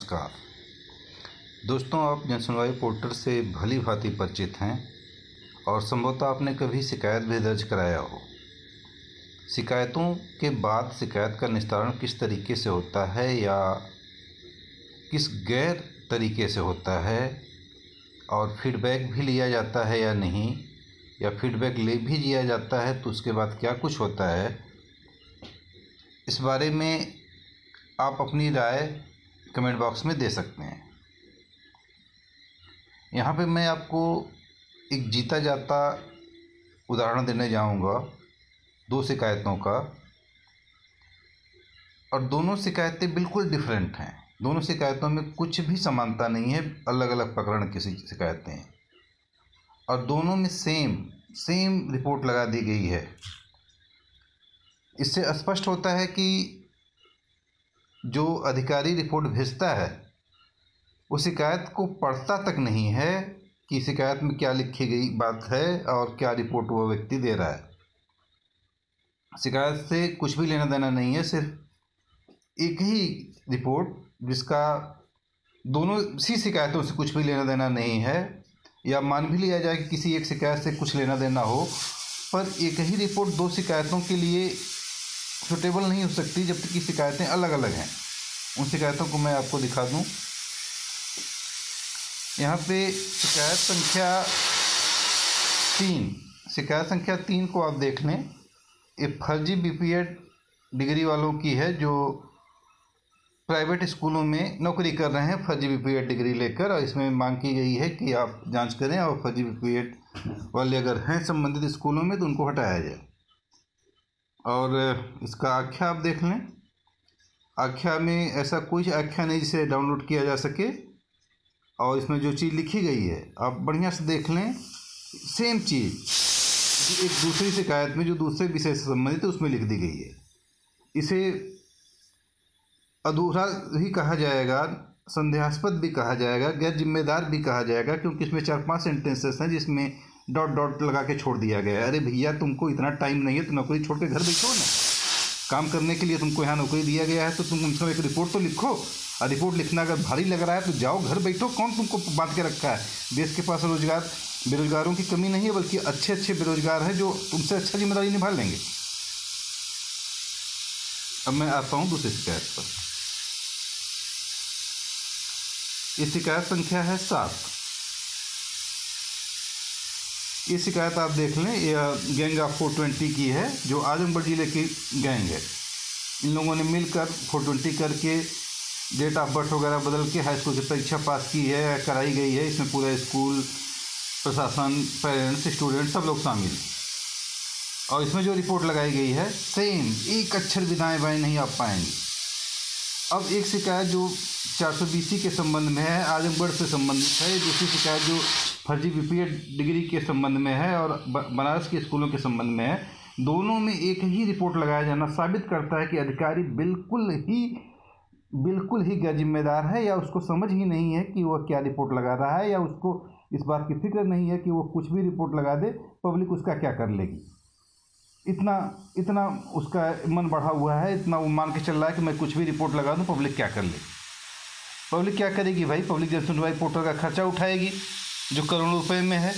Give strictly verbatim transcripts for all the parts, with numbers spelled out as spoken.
नमस्कार दोस्तों, आप जन सुनवाई पोर्टल से भली भांति परिचित हैं और संभवतः आपने कभी शिकायत भी दर्ज कराया हो। शिकायतों के बाद शिकायत का निस्तारण किस तरीके से होता है या किस गैर तरीके से होता है, और फीडबैक भी लिया जाता है या नहीं, या फीडबैक ले भी लिया जाता है तो उसके बाद क्या कुछ होता है, इस बारे में आप अपनी राय कमेंट बॉक्स में दे सकते हैं। यहाँ पे मैं आपको एक जीता जाता उदाहरण देने जाऊँगा दो शिकायतों का, और दोनों शिकायतें बिल्कुल डिफरेंट हैं। दोनों शिकायतों में कुछ भी समानता नहीं है, अलग अलग प्रकरण की शिकायतें हैं और दोनों में सेम सेम रिपोर्ट लगा दी गई है। इससे स्पष्ट होता है कि जो अधिकारी रिपोर्ट भेजता है वो शिकायत को पढ़ता तक नहीं है कि शिकायत में क्या लिखी गई बात है और क्या रिपोर्ट वो व्यक्ति दे रहा है। शिकायत से कुछ भी लेना देना नहीं है, सिर्फ एक ही रिपोर्ट जिसका दोनों सी शिकायतों से कुछ भी लेना देना नहीं है, या मान भी लिया जाए कि किसी एक शिकायत से कुछ लेना देना हो, पर एक ही रिपोर्ट दो शिकायतों के लिए सूटेबल नहीं हो सकती जब तक कि शिकायतें अलग अलग हैं। उन शिकायतों को मैं आपको दिखा दूं। यहाँ पे शिकायत संख्या तीन शिकायत संख्या तीन को आप देख लें। ये फर्जी बीपीएड डिग्री वालों की है जो प्राइवेट स्कूलों में नौकरी कर रहे हैं फर्जी बीपीएड डिग्री लेकर, और इसमें मांग की गई है कि आप जांच करें और फर्जी बीपीएड वाले अगर हैं संबंधित स्कूलों में तो उनको हटाया जाए। और इसका आख्या आप देख लें। आख्या में ऐसा कोई आख्या नहीं जिसे डाउनलोड किया जा सके, और इसमें जो चीज़ लिखी गई है आप बढ़िया से देख लें। सेम चीज़ एक दूसरी शिकायत में जो दूसरे विषय से संबंधित है उसमें लिख दी गई है। इसे अधूरा ही कहा जाएगा, संदेहास्पद भी कहा जाएगा, गैर जिम्मेदार भी कहा जाएगा, क्योंकि इसमें चार पांच सेंटेंसेस हैं जिसमें डॉट डॉट लगा के छोड़ दिया गया है। अरे भैया, तुमको इतना टाइम नहीं है तो नौकरी छोड़ के घर बैठो ना। काम करने के लिए तुमको यहाँ नौकरी दिया गया है तो तुम उनसे एक रिपोर्ट तो लिखो, और रिपोर्ट लिखना अगर भारी लग रहा है तो जाओ घर बैठो। कौन तुमको बांध के रखा है? देश के पास रोजगार बेरोजगारों की कमी नहीं है, बल्कि अच्छे अच्छे बेरोजगार हैं जो तुमसे अच्छा जिम्मेदारी निभा लेंगे। अब मैं आता हूँ दूसरी शिकायत पर। ये शिकायत संख्या है सात। ये शिकायत आप देख लें, यह गैंग ऑफ फोर ट्वेंटी की है, जो आजमगढ़ जिले की गैंग है। इन लोगों ने मिलकर फोर ट्वेंटी करके डेट ऑफ बर्थ वगैरह बदल के हाई स्कूल की परीक्षा पास की है, कराई गई है। इसमें पूरा स्कूल प्रशासन, पेरेंट्स, स्टूडेंट सब लोग शामिल। और इसमें जो रिपोर्ट लगाई गई है सेम, एक अक्षर भी दाएँ बाएँ नहीं आप पाएंगे। अब एक शिकायत जो चार सौ बीसी के संबंध में है, आजमगढ़ से संबंधित है। दूसरी शिकायत जो फर्जी बीपीएड डिग्री के संबंध में है और बनारस के स्कूलों के संबंध में है। दोनों में एक ही रिपोर्ट लगाया जाना साबित करता है कि अधिकारी बिल्कुल ही बिल्कुल ही गैर जिम्मेदार है, या उसको समझ ही नहीं है कि वह क्या रिपोर्ट लगा रहा है, या उसको इस बात की फिक्र नहीं है कि वो कुछ भी रिपोर्ट लगा दे पब्लिक उसका क्या कर लेगी। इतना इतना उसका मन बढ़ा हुआ है, इतना वो मान के चल रहा है कि मैं कुछ भी रिपोर्ट लगा दूँ पब्लिक क्या कर लेगी। पब्लिक क्या करेगी भाई? पब्लिक जन सुनवाई पोर्टल का खर्चा उठाएगी जो करोड़ों रुपए में है,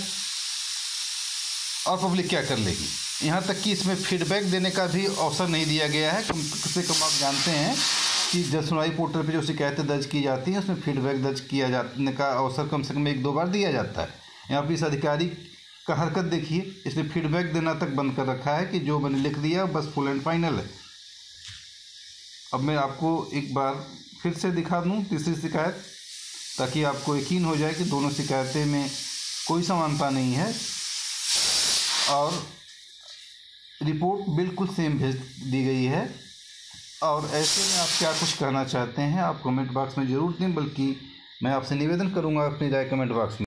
और पब्लिक क्या कर लेगी। यहाँ तक कि इसमें फीडबैक देने का भी अवसर नहीं दिया गया है। कम से कम आप जानते हैं कि जन सुनवाई पोर्टल पर जो शिकायतें दर्ज की जाती हैं उसमें फीडबैक दर्ज किया जाने का अवसर कम से कम एक दो बार दिया जाता है। यहाँ पर इस अधिकारी का हरकत देखिए, इसने फीडबैक देना तक बंद कर रखा है कि जो मैंने लिख दिया बस फुल एंड फाइनल है। अब मैं आपको एक बार फिर से दिखा दूं तीसरी शिकायत, ताकि आपको यकीन हो जाए कि दोनों शिकायतें में कोई समानता नहीं है और रिपोर्ट बिल्कुल सेम भेज दी गई है। और ऐसे में आप क्या कुछ कहना चाहते हैं आप कमेंट बॉक्स में ज़रूर दें, बल्कि मैं आपसे निवेदन करूंगा अपनी राय कमेंट बॉक्स में